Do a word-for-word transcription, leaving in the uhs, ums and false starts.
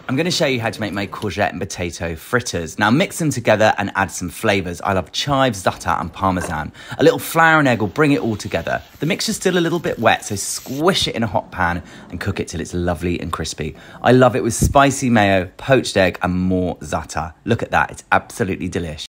I'm going to show you how to make my courgette and potato fritters. Now mix them together and add some flavours. I love chives, zaatar and parmesan. A little flour and egg will bring it all together. The mixture's still a little bit wet, so squish it in a hot pan and cook it till it's lovely and crispy. I love it with spicy mayo, poached egg and more zaatar. Look at that, it's absolutely delish.